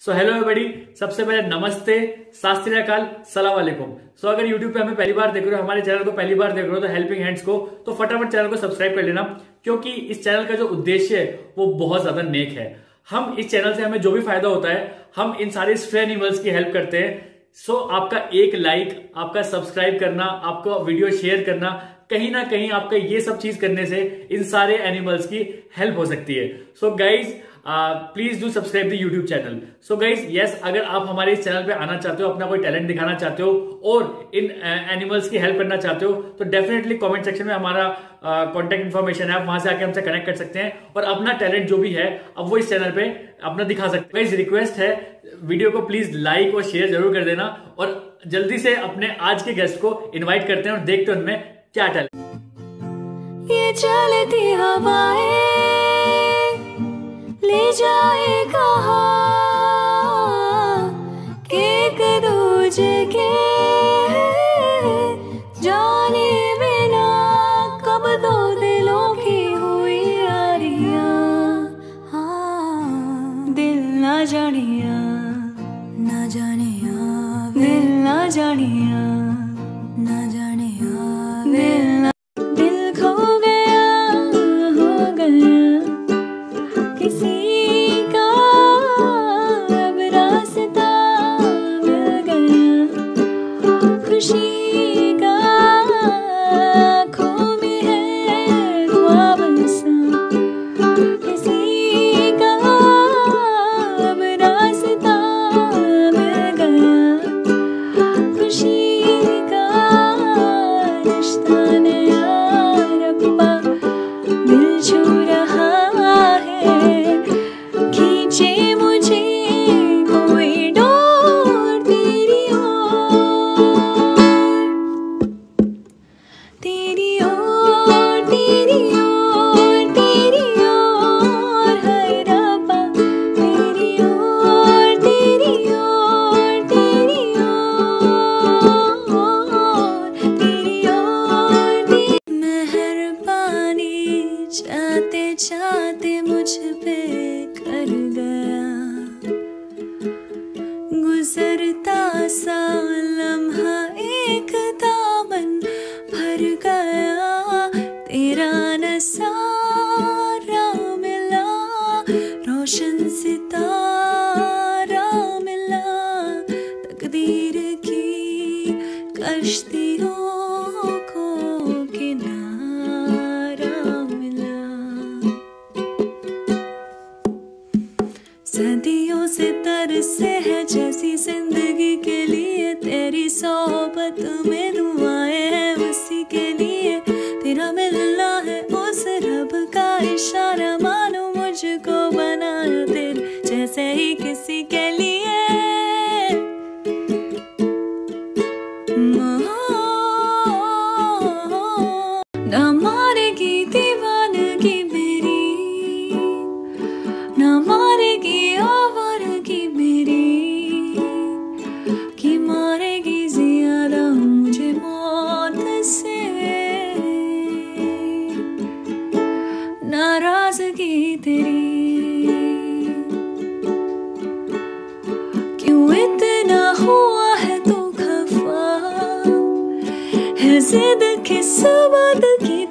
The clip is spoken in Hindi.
सो हेलो एवरीबॉडी, सबसे पहले नमस्ते, सत श्री अकाल, सलाम वालेकुम। सो अगर यूट्यूब पे हमें पहली बार देख रहे हो, हमारे चैनल को पहली बार देख रहे हो तो हेल्पिंग हैंड्स को तो फटाफट चैनल को सब्सक्राइब कर लेना, क्योंकि इस चैनल का जो उद्देश्य है वो बहुत ज्यादा नेक है। हम इस चैनल से हमें जो भी फायदा होता है, हम इन सारे स्ट्रे एनिमल्स की हेल्प करते हैं। सो आपका एक लाइक, आपका सब्सक्राइब करना, आपको वीडियो शेयर करना, कहीं ना कहीं आपका ये सब चीज करने से इन सारे एनिमल्स की हेल्प हो सकती है। So guys please do subscribe the YouTube channel. So guys yes, अगर आप हमारे इस चैनल पे आना चाहते हो, अपना कोई टैलेंट दिखाना चाहते हो और इन एनिमल्स की हेल्प करना चाहते हो, तो डेफिनेटली कमेंट सेक्शन में हमारा कॉन्टेक्ट इन्फॉर्मेशन है, आप वहां से आके हमसे कनेक्ट कर सकते हैं और अपना टैलेंट जो भी है अब वो इस चैनल पे अपना दिखा सकते हैं। गाइज रिक्वेस्ट है, वीडियो को प्लीज लाइक और शेयर जरूर कर देना और जल्दी से अपने आज के गेस्ट को इन्वाइट करते हैं और देखते हैं उनमें क्या टैलेंट। ये चलती हवाएं ले जाए कहाँ, एक दूजे के जाने बिना कब दो दिलों की हुई यारियां। हाँ, दिल ना जानिया ना जानिया, दिल ना जानिया ना जानिया, दिल खो गया हो गया किसी का, अब रास्ता मिल गया खुशी का, आँखों में है ख्वाब सा किसी का, अब रास्ता मिल गया खुशी का, रिश्ता नया रब्बा दिल छू रहा है, खींचे मुझे कोई डोर तेरी ओर, तेरी ओर, तेरी ओर, तेरी ओर, हाय रब्बा तेरी ओर, तेरी ओर, तेरी ओर, तेरी ओर। मेहरबानी चाहते चाहते मुझ पे कर गया, गुजरता सा लम्हा एक दामन भर गया, तेरा नज़ारा मिला, रोशन सितारा मिला, तकदीर की कश्तियों को किनारा मिला, सदियों से तरसे है जैसी जिंदगी के लिए, तेरी सोहबत में दुआएं हैं उसी के लिए, तेरा मिलना है उस रब का इशारा, मानो मुझको बनाया दिल जैसे ही किसी के लिए। ना मारेगी दीवानगी मेरी, ना मारेगी आवारगी मेरी, कि मारेगी ज्यादा मुझे मौत से, नाराजगी तेरी क्यों इतना हुआ है तू खफा, है जिद किस बात की